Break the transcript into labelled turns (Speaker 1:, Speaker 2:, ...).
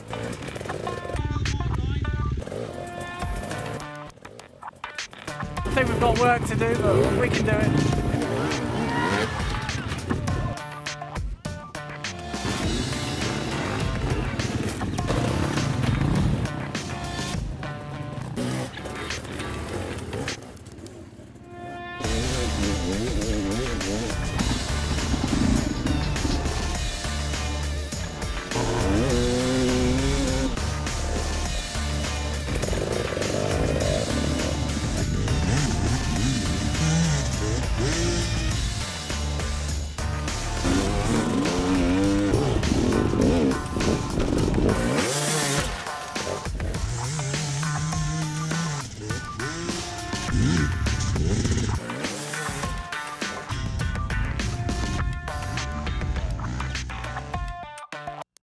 Speaker 1: I think we've got work to do, but we can do it.